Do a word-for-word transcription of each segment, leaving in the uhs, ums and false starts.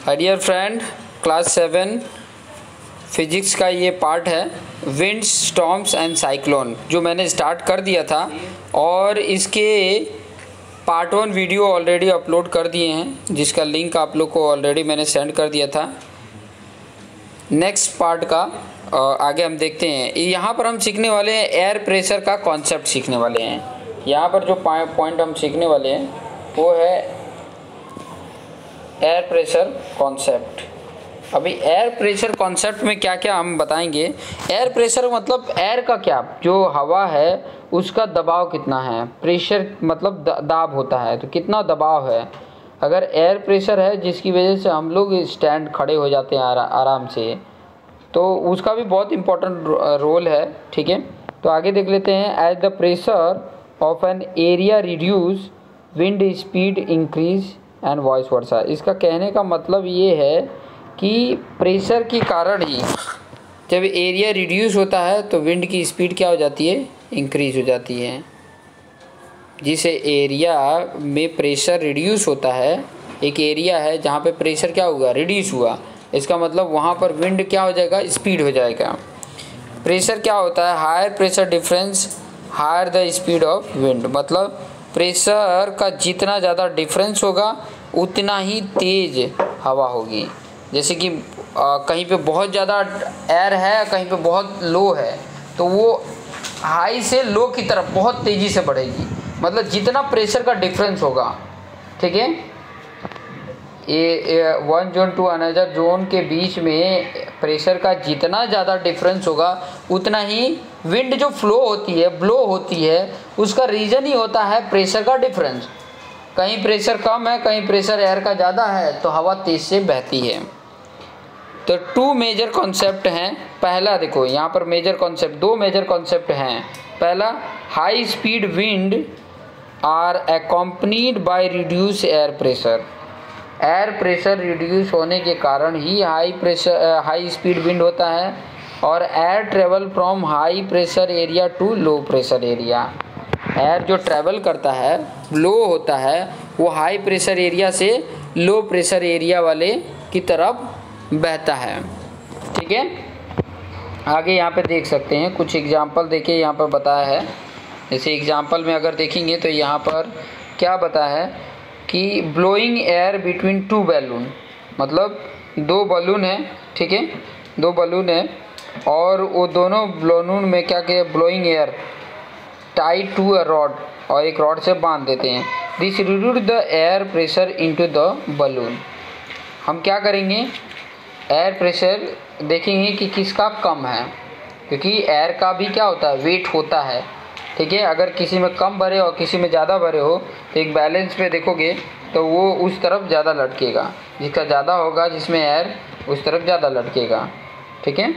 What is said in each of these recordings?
Dear friend, class seven physics का ये part है विंड, स्टॉर्म्स एंड साइक्लोन, जो मैंने स्टार्ट कर दिया था और इसके part one video already upload कर दिए हैं, जिसका लिंक आप लोग को ऑलरेडी मैंने सेंड कर दिया था। नेक्स्ट पार्ट का आगे हम देखते हैं। यहाँ पर हम सीखने वाले हैं एयर प्रेशर का कॉन्सेप्ट सीखने वाले हैं। यहाँ पर जो पॉइंट हम सीखने वाले हैं वो है एयर प्रेशर कॉन्सेप्ट। अभी एयर प्रेशर कॉन्सेप्ट में क्या क्या हम बताएंगे। एयर प्रेशर मतलब एयर का क्या, जो हवा है उसका दबाव कितना है। प्रेशर मतलब दाब होता है, तो कितना दबाव है। अगर एयर प्रेशर है जिसकी वजह से हम लोग स्टैंड खड़े हो जाते हैं आरा, आराम से, तो उसका भी बहुत इम्पोर्टेंट रोल है। ठीक है, तो आगे देख लेते हैं। As the pressure of an area reduce wind speed increase and vice versa. इसका कहने का मतलब ये है कि प्रेशर के कारण ही जब एरिया रिड्यूस होता है तो विंड की स्पीड क्या हो जाती है, इंक्रीज हो जाती है। जिस एरिया में प्रेशर रिड्यूस होता है, एक एरिया है जहाँ पे प्रेशर क्या हुआ, रिड्यूस हुआ, इसका मतलब वहाँ पर विंड क्या हो जाएगा, स्पीड हो जाएगा। प्रेशर क्या होता है, higher pressure difference higher the speed of wind. मतलब प्रेशर का जितना ज़्यादा डिफरेंस होगा उतना ही तेज़ हवा होगी। जैसे कि आ, कहीं पे बहुत ज़्यादा एयर है, कहीं पे बहुत लो है, तो वो हाई से लो की तरफ बहुत तेज़ी से बढ़ेगी। मतलब जितना प्रेशर का डिफरेंस होगा, ठीक है, ये one zone to another zone के बीच में प्रेशर का जितना ज़्यादा डिफरेंस होगा उतना ही विंड जो फ्लो होती है, ब्लो होती है, उसका रीज़न ही होता है प्रेशर का डिफरेंस। कहीं प्रेशर कम है, कहीं प्रेशर एयर का ज़्यादा है, तो हवा तेज़ से बहती है। तो टू मेजर कॉन्सेप्ट हैं। पहला देखो यहाँ पर मेजर कॉन्सेप्ट, दो मेजर कॉन्सेप्ट हैं। पहला, high speed wind are accompanied by reduce air pressure. Air pressure reduce होने के कारण ही high pressure high speed wind होता है। और air travel from high pressure area to low pressure area. Air जो ट्रैवल करता है, लो होता है, वो हाई प्रेशर एरिया से लो प्रेशर एरिया वाले की तरफ बहता है। ठीक है, आगे यहाँ पे देख सकते हैं कुछ एग्जांपल। देखिए यहाँ पर बताया है, जैसे एग्जांपल में अगर देखेंगे तो यहाँ पर क्या बताया है कि blowing air between two balloon. मतलब दो बलून है, ठीक है, दो बलून है और वो दोनों बलून में क्या किया, blowing air tied to a rod, और एक रॉड से बांध देते हैं। This reduce the air pressure into the balloon. हम क्या करेंगे, एयर प्रेशर देखेंगे कि किसका कम है, क्योंकि एयर का भी क्या होता है, वेट होता है। ठीक है, अगर किसी में कम भरे और किसी में ज़्यादा भरे हो तो एक बैलेंस पे देखोगे तो वो उस तरफ ज़्यादा लटकेगा, जिसका ज़्यादा होगा, जिसमें एयर, उस तरफ ज़्यादा लटकेगा। ठीक है,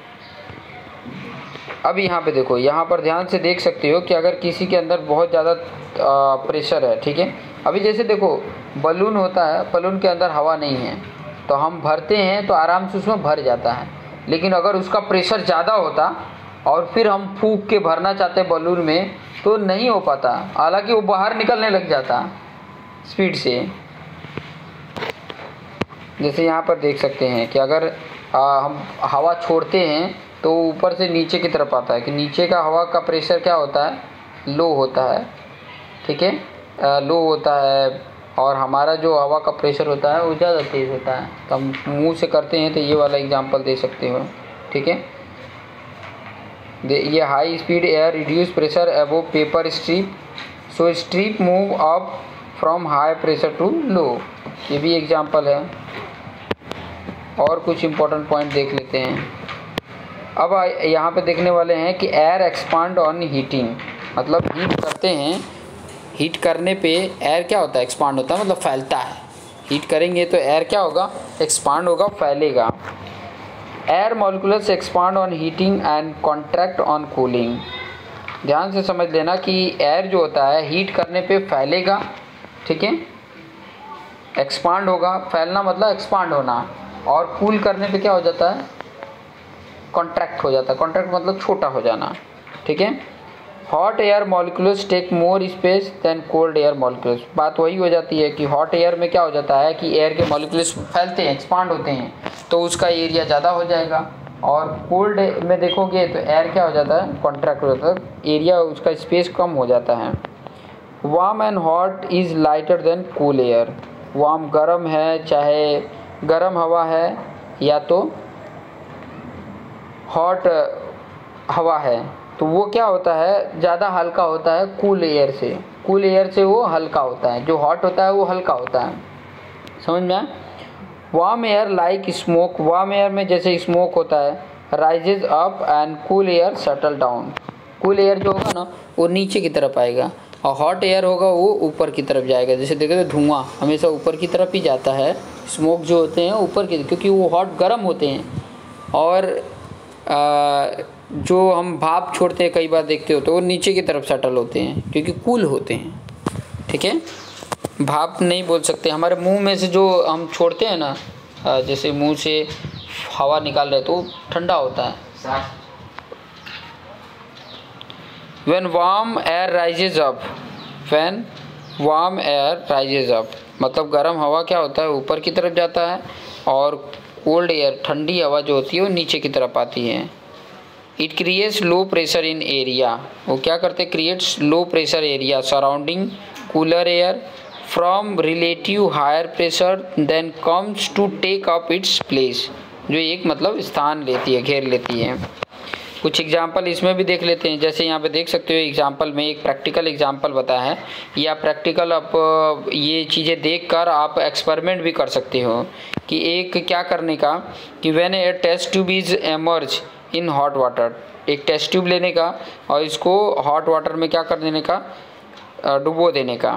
अब यहाँ पे देखो, यहाँ पर ध्यान से देख सकते हो कि अगर किसी के अंदर बहुत ज़्यादा प्रेशर है, ठीक है, अभी जैसे देखो बलून होता है, बलून के अंदर हवा नहीं है, तो हम भरते हैं तो आराम से उसमें भर जाता है। लेकिन अगर उसका प्रेशर ज़्यादा होता और फिर हम फूंक के भरना चाहते बलून में तो नहीं हो पाता, हालांकि वो बाहर निकलने लग जाता स्पीड से। जैसे यहाँ पर देख सकते हैं कि अगर आ, हम हवा छोड़ते हैं तो ऊपर से नीचे की तरफ आता है, कि नीचे का हवा का प्रेशर क्या होता है, लो होता है। ठीक है, लो होता है, और हमारा जो हवा का प्रेशर होता है वो ज़्यादा तेज़ होता है। तो हम मुंह से करते हैं तो ये वाला एग्जांपल दे सकते हो। ठीक है, ये high speed air reduce pressure above paper strip, so strip move up from high pressure to low. ये भी एग्जांपल है। और कुछ इम्पोर्टेंट पॉइंट देख लेते हैं। अब यहाँ पे देखने वाले हैं कि एयर एक्सपांड ऑन हीटिंग। मतलब हीट करते हैं, हीट करने पे एयर क्या होता है, एक्सपांड होता है, मतलब फैलता है। हीट करेंगे तो एयर क्या होगा, एक्सपांड होगा, फैलेगा। Air molecules expand on heating and contract on cooling. ध्यान से समझ लेना कि एयर जो होता है हीट करने पे फैलेगा, ठीक है, एक्सपांड होगा, फैलना मतलब एक्सपांड होना, और कूल करने पे क्या हो जाता है, कॉन्ट्रैक्ट हो जाता है। कॉन्ट्रैक्ट मतलब छोटा हो जाना। ठीक है, hot air molecules take more space than cold air molecules. बात वही हो जाती है कि हॉट एयर में क्या हो जाता है कि एयर के मॉलिक्यूल्स फैलते हैं, एक्सपांड होते हैं, तो उसका एरिया ज़्यादा हो जाएगा। और कोल्ड में देखोगे तो एयर क्या हो जाता है, कॉन्ट्रैक्ट हो जाता है, एरिया उसका स्पेस कम हो जाता है। Warm and hot is lighter than cool air. Warm गर्म है, चाहे गर्म हवा है या तो हॉट हवा है, तो वो क्या होता है, ज़्यादा हल्का होता है कूल एयर से। कूल एयर से वो हल्का होता है, जो हॉट होता है वो हल्का होता है। समझ में आया? Warm air like smoke. Warm air में जैसे स्मोक होता है, rises up and cool air settle down. Cool air जो होगा ना वो नीचे की तरफ आएगा और हॉट एयर होगा वो ऊपर की तरफ जाएगा। जैसे देखो तो धुआं हमेशा ऊपर की तरफ ही जाता है, स्मोक जो होते हैं ऊपर की, क्योंकि वो हॉट गर्म होते हैं। और आ, जो हम भाप छोड़ते हैं कई बार देखते हो तो वो नीचे की तरफ सेटल होते हैं क्योंकि कूल होते हैं। ठीक है, भाप नहीं बोल सकते, हमारे मुंह में से जो हम छोड़ते हैं ना, जैसे मुंह से हवा निकाल रहे तो ठंडा होता है। When warm air rises up, when warm air rises up, मतलब गर्म हवा क्या होता है, ऊपर की तरफ जाता है, और कोल्ड एयर ठंडी हवा जो होती है वो नीचे की तरफ आती है। It creates low pressure in area. वो क्या करते, creates low pressure area surrounding cooler air from relative higher pressure then comes to take up its place. जो एक मतलब स्थान लेती है, घेर लेती है। कुछ एग्जाम्पल इसमें भी देख लेते हैं। जैसे यहाँ पे देख सकते हो एग्जाम्पल में एक प्रैक्टिकल एग्जाम्पल बताया है, या प्रैक्टिकल आप ये चीज़ें देखकर आप एक्सपेरिमेंट भी कर सकते हो कि एक क्या करने का, कि when a test tube is emerge in hot water, एक टेस्ट ट्यूब लेने का और इसको हॉट वाटर में क्या कर देने का, डुबो देने का।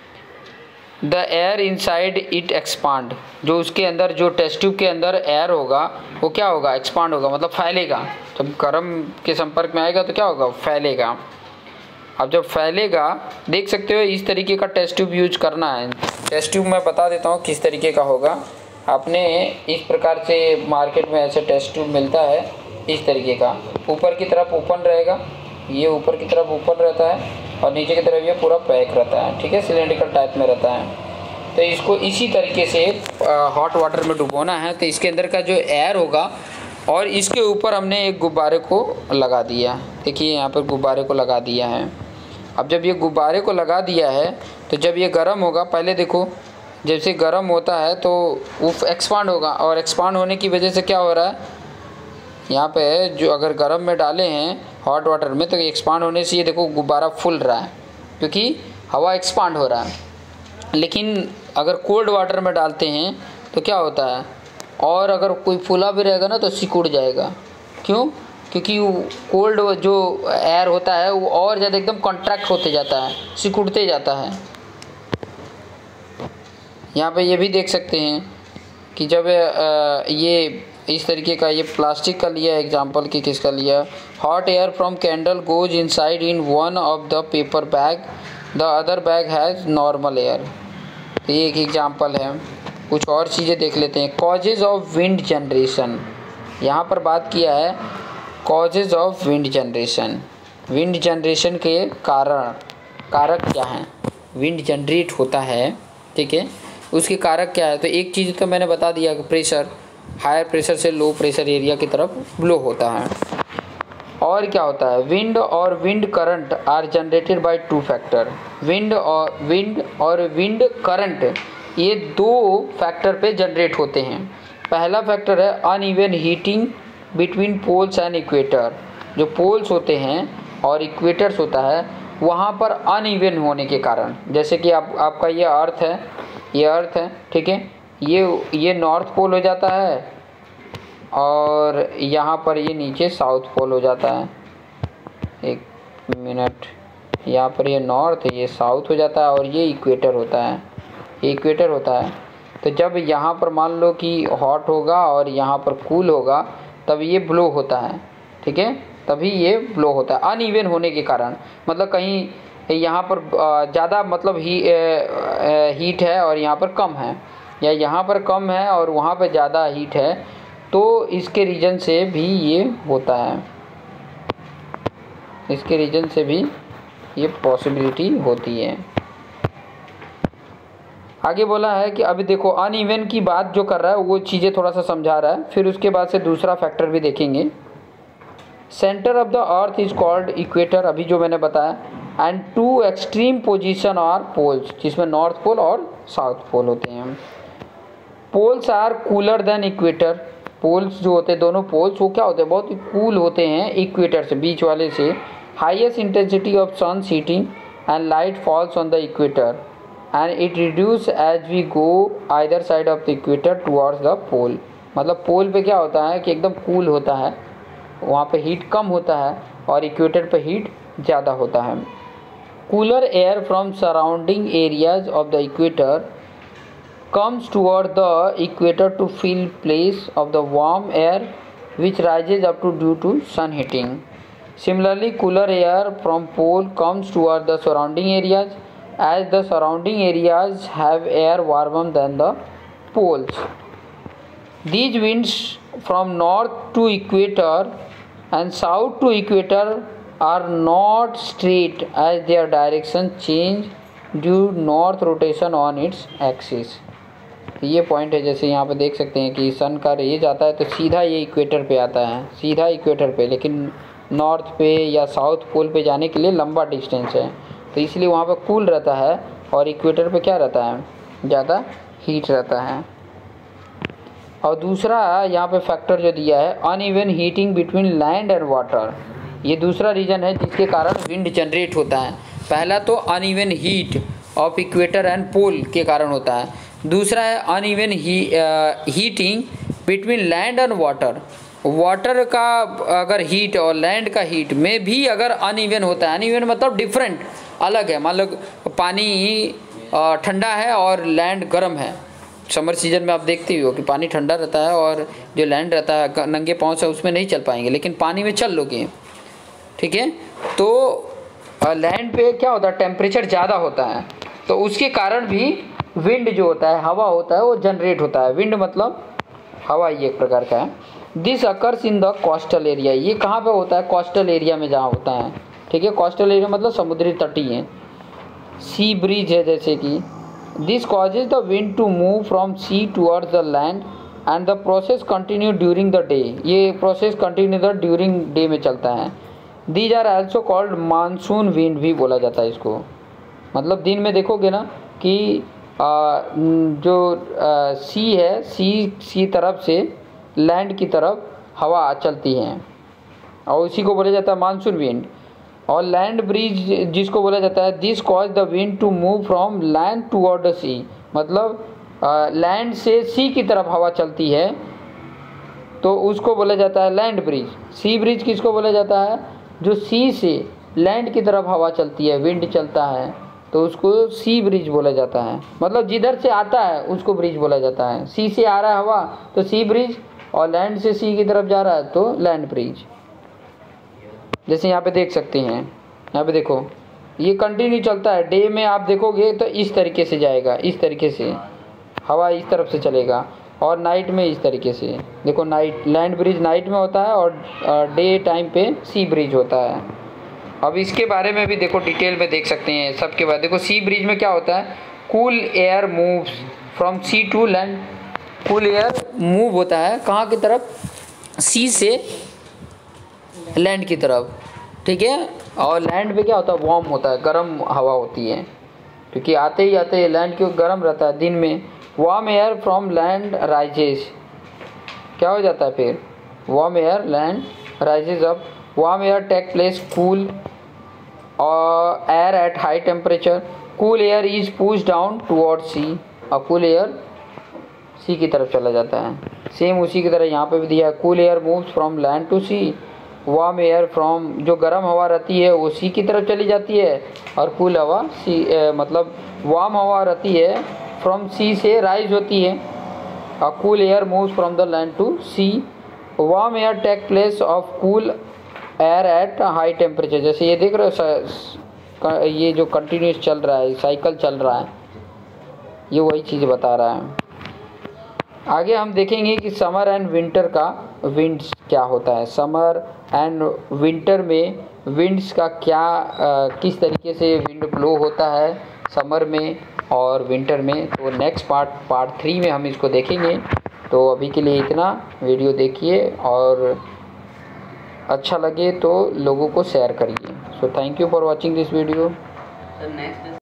The air inside it expand, जो उसके अंदर, जो टेस्ट ट्यूब के अंदर एयर होगा वो क्या होगा, एक्सपांड होगा, मतलब फैलेगा। जब गर्म के संपर्क में आएगा तो क्या होगा, फैलेगा। अब जब फैलेगा, देख सकते हो इस तरीके का टेस्ट ट्यूब यूज करना है। टेस्ट ट्यूब मैं बता देता हूँ किस तरीके का होगा। आपने इस प्रकार से मार्केट में ऐसे टेस्ट ट्यूब मिलता है, इस तरीके का, ऊपर की तरफ ओपन रहेगा, ये ऊपर की तरफ ओपन रहता है और नीचे की तरफ ये पूरा पैक रहता है। ठीक है, सिलेंड्रिकल टाइप में रहता है। तो इसको इसी तरीके से हॉट वाटर में डुबोना है। तो इसके अंदर का जो एयर होगा, और इसके ऊपर हमने एक गुब्बारे को लगा दिया। देखिए यहाँ पर गुब्बारे को लगा दिया है। अब जब ये गुब्बारे को लगा दिया है तो जब ये गर्म होगा, पहले देखो जैसे गर्म होता है तो वो एक्सपांड होगा, और एक्सपांड होने की वजह से क्या हो रहा है, यहाँ पे जो अगर गर्म में डाले हैं हॉट वाटर में तो एक्सपांड होने से ये देखो गुब्बारा फूल रहा है क्योंकि हवा एक्सपांड हो रहा है। लेकिन अगर कोल्ड वाटर में डालते हैं तो क्या होता है, और अगर कोई फूला भी रहेगा ना तो सिकुड़ जाएगा। क्यों? क्योंकि कोल्ड जो एयर होता है वो और ज़्यादा एकदम कॉन्ट्रैक्ट होते जाता है, सिकुड़ते जाता है। यहाँ पे ये भी देख सकते हैं कि जब ये इस तरीके का, ये प्लास्टिक का लिया एग्जांपल कि किसका लिया, hot air from candle goes inside in one of the paper bag, the other bag has normal air. ये एक एग्जांपल है। कुछ और चीज़ें देख लेते हैं। कॉजेज ऑफ विंड जनरेशन, यहाँ पर बात किया है causes of wind generation. Wind generation के कारण, कारक क्या हैं, विंड जनरेट होता है, ठीक है, उसके कारक क्या है। तो एक चीज़ तो मैंने बता दिया कि प्रेशर, हायर प्रेशर से लो प्रेशर एरिया की तरफ ब्लो होता है। और क्या होता है, विंड और wind current are generated by two factor. Wind और विंड और विंड करंट ये दो फैक्टर पे जनरेट होते हैं। पहला फैक्टर है uneven heating between poles and equator. जो पोल्स होते हैं और इक्वेटर्स होता है वहाँ पर अनइवन होने के कारण, जैसे कि आप आपका ये अर्थ है, ये अर्थ है, ठीक है, ये ये नॉर्थ पोल हो जाता है और यहाँ पर ये नीचे साउथ पोल हो जाता है। एक मिनट, यहाँ पर ये नॉर्थ, ये साउथ हो जाता है और ये इक्वेटर होता है, ये इक्वेटर होता है। तो जब यहाँ पर मान लो कि हॉट होगा और यहाँ पर कूल होगा तब ये ब्लो होता है, ठीक है, तभी ये ब्लो होता है अनइवन होने के कारण। मतलब कहीं यहाँ पर ज़्यादा मतलब ही हीट है और यहाँ पर कम है, या यहाँ पर कम है और वहाँ पर ज़्यादा हीट है, तो इसके रीजन से भी ये होता है, इसके रीजन से भी ये पॉसिबिलिटी होती है। आगे बोला है कि अभी देखो अनइवन की बात जो कर रहा है वो चीज़ें थोड़ा सा समझा रहा है, फिर उसके बाद से दूसरा फैक्टर भी देखेंगे। Centre of the earth is called equator, अभी जो मैंने बताया, and two extreme position are poles, जिसमें नॉर्थ पोल और साउथ पोल होते हैं। Poles are cooler than equator, poles जो होते हैं दोनों पोल्स वो क्या होते हैं, बहुत ही कूल होते हैं इक्वेटर से, बीच वाले से। Highest intensity of sun heating and light falls on the equator and it reduce as we go either side of the equator towards the pole. मतलब पोल पे क्या होता है कि एकदम कूल होता है, वहाँ पे हीट कम होता है, और इक्वेटर पे हीट ज़्यादा होता है। Cooler air from surrounding areas of the equator comes toward the equator to fill place of the warm air which rises up to due to sun heating. Similarly, cooler air from pole comes toward the surrounding areas as the surrounding areas have air warmer than the poles. These winds from north to equator and south to equator are not straight as their direction change due north rotation on its axis. ये point है, जैसे यहाँ पे देख सकते हैं कि सन का रेज आता है तो सीधा ये इक्वेटर पे आता है, सीधा इक्वेटर पे, लेकिन नॉर्थ पे या साउथ पोल पे जाने के लिए लंबा डिस्टेंस है, तो इसलिए वहाँ पे कूल रहता है, और इक्वेटर पे क्या रहता है, ज़्यादा हीट रहता है। और दूसरा यहाँ पे फैक्टर जो दिया है uneven heating between land and water, ये दूसरा रीज़न है जिसके कारण विंड जनरेट होता है। पहला तो uneven heat of equator and pole के कारण होता है, दूसरा है uneven heating between land and water. Water का अगर हीट और लैंड का हीट में भी अगर अनइवन होता है, अनइवन मतलब डिफरेंट, अलग है, मान लो पानी ठंडा है और लैंड गर्म है। समर सीजन में आप देखते ही हो कि पानी ठंडा रहता है और जो लैंड रहता है नंगे पाँव से उसमें नहीं चल पाएंगे, लेकिन पानी में चल लोगे, ठीक है। तो लैंड पे क्या होता है, टेम्परेचर ज़्यादा होता है, तो उसके कारण भी विंड जो होता है, हवा होता है, वो जनरेट होता है। विंड मतलब हवा ही एक प्रकार का है। This occurs in the coastal area, ये कहाँ पे होता है, कोस्टल एरिया में जहाँ होता है, ठीक है। कोस्टल एरिया मतलब समुद्री तटीय, सी ब्रिज है जैसे कि। This causes the wind to move from sea towards the land and the process continue during the day, ये process continue the during day में चलता है। These are also called monsoon wind भी बोला जाता है इसको। मतलब दिन में देखोगे ना कि आ, जो आ, सी है, सी सी तरफ से लैंड की तरफ हवा चलती है, और उसी को बोला जाता है मानसून विंड। और लैंड ब्रीज जिसको बोला जाता है, this cause the wind to move from land toward the sea, मतलब लैंड से सी की तरफ हवा चलती है तो उसको बोला जाता है लैंड ब्रिज। सी ब्रिज किसको बोला जाता है, जो सी से लैंड की तरफ हवा चलती है, विंड चलता है, तो उसको सी ब्रिज बोला जाता है। मतलब जिधर से आता है उसको ब्रिज बोला जाता है। सी से आ रहा है हवा तो सी ब्रिज, और लैंड से सी की तरफ जा रहा है तो लैंड ब्रिज। जैसे यहाँ पे देख सकते हैं, यहाँ पे देखो ये कंटिन्यू चलता है। डे में आप देखोगे तो इस तरीके से जाएगा, इस तरीके से हवा इस तरफ से चलेगा, और नाइट में इस तरीके से देखो, नाइट लैंड ब्रिज नाइट में होता है और डे टाइम पे सी ब्रिज होता है। अब इसके बारे में भी देखो डिटेल में देख सकते हैं सबके बाद। देखो सी ब्रिज में क्या होता है, cool air moves from sea to land, cool air move होता है कहाँ की तरफ, सी से लैंड की तरफ, ठीक है। और लैंड पे क्या होता है, वार्म होता है, गर्म हवा होती है, क्योंकि आते ही आते लैंड क्यों गर्म रहता है दिन में। Warm air from land rises, क्या हो जाता है फिर, warm air land rises up. Warm air take place cool और air at high temperature, cool air is push down toward sea, और कूल एयर सी की तरफ चला जाता है। सेम उसी की तरह यहाँ पे भी दिया है, cool air moves from land to sea, warm air from, जो गर्म हवा रहती है वो सी की तरफ चली जाती है, और कूल हवा सी ए, मतलब वार्म हवा रहती है फ्रॉम सी से राइज होती है, और cool air moves from the land to sea. Warm air take place of cool air at high temperature, जैसे ये देख रहे हो ये जो कंटिन्यूस चल रहा है, साइकिल चल रहा है, ये वही चीज़ बता रहा है। आगे हम देखेंगे कि समर एंड विंटर का विंड्स क्या होता है। समर एंड विंटर में विंड्स का क्या आ, किस तरीके से विंड ब्लो होता है समर में और विंटर में। तो नेक्स्ट पार्ट पार्ट थ्री में हम इसको देखेंगे। तो अभी के लिए इतना। वीडियो देखिए और अच्छा लगे तो लोगों को शेयर करिए। So thank you for watching this video.